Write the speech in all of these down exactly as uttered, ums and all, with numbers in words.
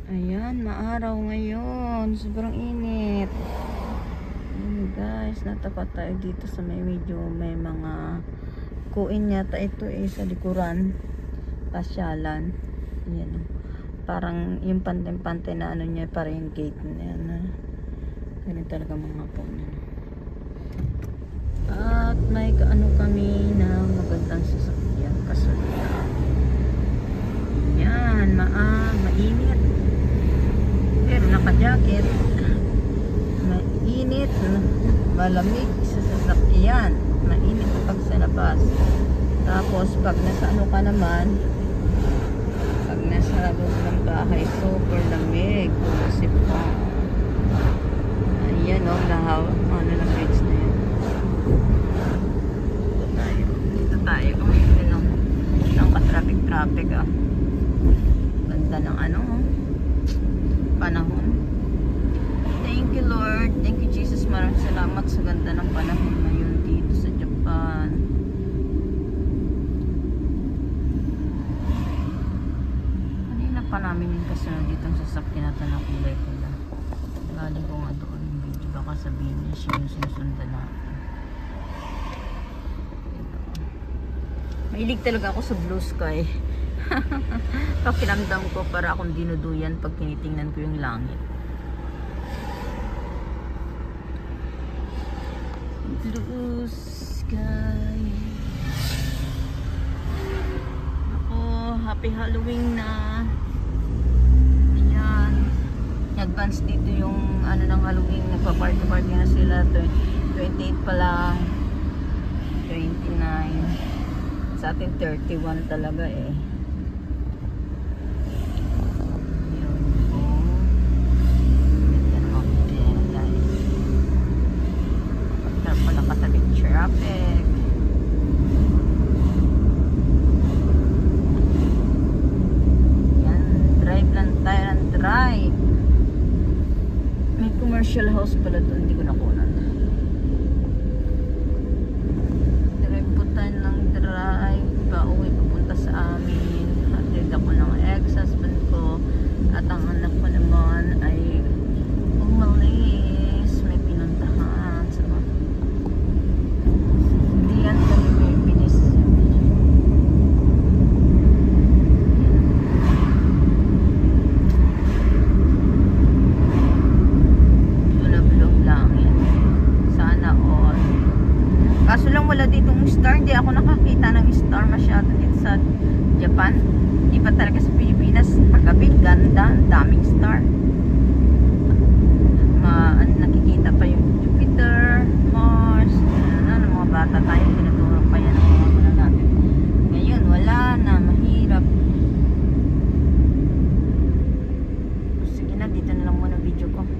Ayan, maaraw ngayon. Sobrang init. Ayan guys, natapat tayo dito sa may medyo may mga kuin yata ito eh sa likuran. Pasyalan. Ayan. Parang yung pantay-pantay na ano niya, parang yung gate na yan. Ganun talaga mga puno. At may ano kami na magandang sasakyan. Kasulta. Yan, maa, mainit. Pero naka-jacket. Mainit, malamig sa sasakyan. Mainit pag sa labas. Tapos pag nasa ano ka naman, pag nasa labas ng bahay, super lamig. Kumusip pa. Ayan o, lahaw. Ano na bridge na yan. Dito tayo. Dito tayo. Dito ang ka-traffic-traffic ah. Ganda ng ano panahon. Thank you Lord, thank you Jesus, maraming salamat sa ganda ng panahon ngayon dito sa Japan. Kanina pa namin yung kasunod ditong sasakyan natin na kulay pula. Galing ko nga doon yung video, baka sabihin niya siya yung sinusundan natin. Mahilig talaga ako sa blue sky. Pakiramdam ko para akong dinuduyan pag tinitingnan ko yung langit. Blue sky. Ako, happy Halloween na. Ayan. Advance dito yung ano ng Halloween. Nagpa-party-party na sila. twenty-eight pa lang. twenty-nine. Sa atin thirty-one talaga eh. Traffic. Yan, drive lang tayo ng drive. May commercial house pala doon, hindi ko nakunan. Drive po tayo ng drive, pauwi papunta sa amin. Hatid ako ng ex-husband ko at ang anak ko naman ay umalis, may pinuntahan sa mga kaso lang wala ditong star. Hindi ako nakakita ng star masyado dito sa Japan. Di pa talaga sa Pilipinas paggabi ganda, daming star. Ma nakikita pa yung Jupiter, Mars, ano, mga bata tayo tinuturo pa yan ang mga muna natin. Ngayon wala na, mahirap. Sige na, dito na lang muna video ko.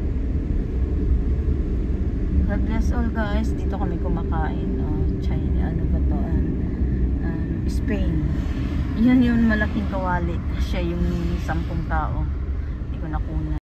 God bless all guys. Dito kami kumakain. Oh, China, ano ba to? Um, um, Spain. Yan yung malaking kawali. Siya yung sampung tao. Hindi ko nakunan.